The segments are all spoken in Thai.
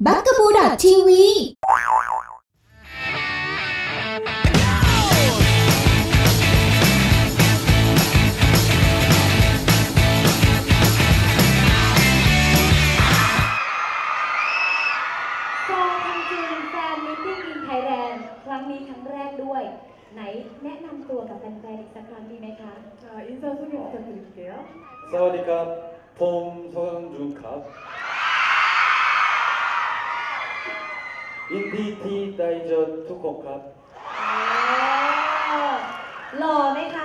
bugaboo.tv ซองคังจุนแฟนมิทติ้งอินไทยแลนด์ครั้งนี้ครั้งแรกด้วยไหนแนะนำตัวกับแฟนๆอีกสักครั้งดีไหมคะ 인사 소개 부탁드릴게요. 사와디캅, 폼 서강준캅. 인디티 다이저 투코캅. หล่อไหมคะ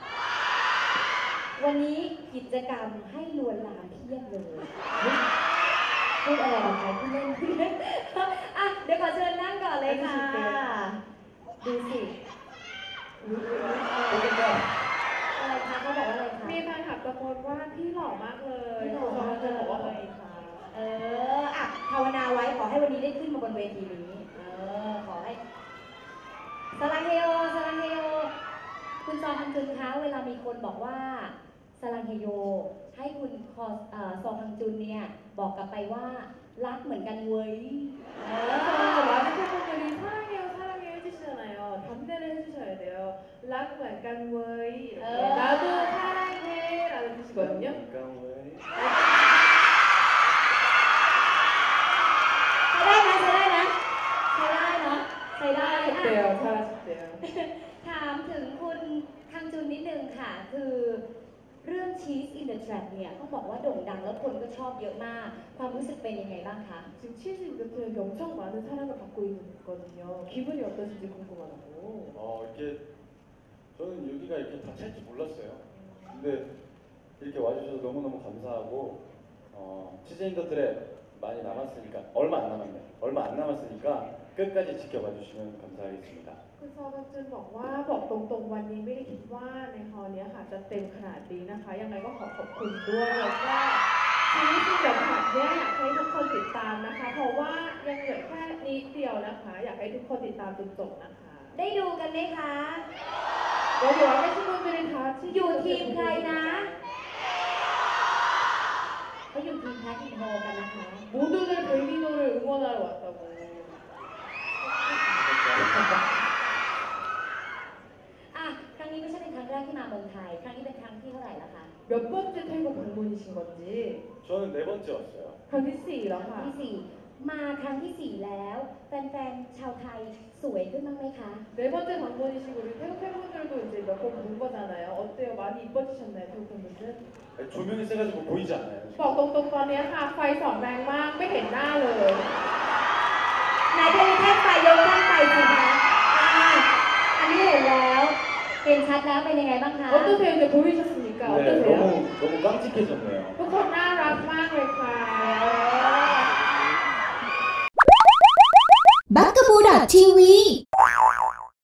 วันนี้กิจกรรมให้ลวนลามเพียบเลยพูดอะไรกับใครพูดเล่นอ่ะเดี๋ยวขอเชิญนั่งก่อนเลยค่ะ ดูสิอะไรคะเขาบอกว่าอะไรคะมีแฟนคลับตะโกนว่าพี่หล่อมากเลยพี่หล่อมากเลยจะบอกว่าอะไรคะอ่ะภาวนาไว้ขอให้วันนี้ได้ขึ้นมาบนเวทีนี้ขอให้สลังเฮโอสลังเฮโอคุณซองคังจุนคะเวลามีคนบอกว่าสลังเฮโยให้คุณซองคังจุนเนี่ยบอกกลับไปว่ารักเหมือนกันเว้ย 많은 팬분들이 사랑해요 사랑해요 해주시잖아요. 반대를 해주셔야 돼요. 락 약간 웨이 나도 사랑해 라는 뜻이거든요. ใช้ได้นะใช้ได้นะใช้ได้เนาะใช้ได้ 잘하셨대요 잘하셨대요. ถามถึงคุณคังจุนนิดนึงค่ะคือเรื่อง Cheese in the Trap เนี่ยเขาบอกว่าโด่งดังแล้วคนก็ชอบเยอะมากความรู้สึกเป็นยังไงบ้างคะ 지금 치즈 이벤트에 엄청 많은 사랑을 받고 있거든요. 기분이 어떠신지 궁금하다고. 이렇게 저는 여기가 이렇게 다 찰 줄 몰랐어요. 근데 이렇게 와주셔서 너무너무 감사하고 치즈인더 트랩 많이 남았으니까 얼마 안 남았으니까 끝까지 지켜봐 주시면 감사하겠습니다. คุณซอกังจุนบอกว่าบอกตรงๆวันนี้ไม่ได้คิดว่าในฮอลล์นี้ค่ะจะเต็มขนาดนี้นะคะยังไงก็ขอขอบคุณด้วยแล้วก็ชีวิตที่เดี๋ยวผ่านเนี่ยอยากให้ทุกคนติดตามนะคะเพราะว่ายังเหลือแค่นิดเดียวนะคะอยากให้ทุกคนติดตามจนจบนะคะได้ดูกันไหมคะเดี๋ยวให้ทุกคนไปเลยค่ะอยู่ทีมใครนะเขาอยู่ทีมแพ็คอินโฮกันนะคะ 모두들 벨리노를 응원하러 왔다고. อ่ะครั้งนี้ไม่ใช่เป็นครั้งแรกที่มาเมืองไทยครั้งนี้เป็นครั้งที่เท่าไหร่แล้วคะ 몇 번째 태국 방문이신 건지. 저는 4번째 왔어요. ครั้งที่4แล้วครั้ค่ะงที่สี่มาครั้งที่สี่แล้วแฟนๆชาวไทยสวยขึ้นบ้างไหมคะ 네 번째 방문이시고 우리 태국 팬분들도 이제 몇 번 본 거잖아요. 어때요? 많이 이뻐지셨나요, 태국 팬분들? 조명이 세가지고 보이지 않아요. บอกตรงๆตอนนี้ค่ะไฟส่องแรงมากไม่เห็นหน้าเลยไหนจะมีแท่งไฟยกแท่งไฟสิคะอันนี้เห็นแล้วเห็นชัดแล้วเป็นยังไงบ้างคะ 어떠세요? 이제 보이셨습니까? 네, 어떠세요? 너무 깜찍해졌네요. ทุกคนน่ารักมากเลยค่ะ bugaboo.tv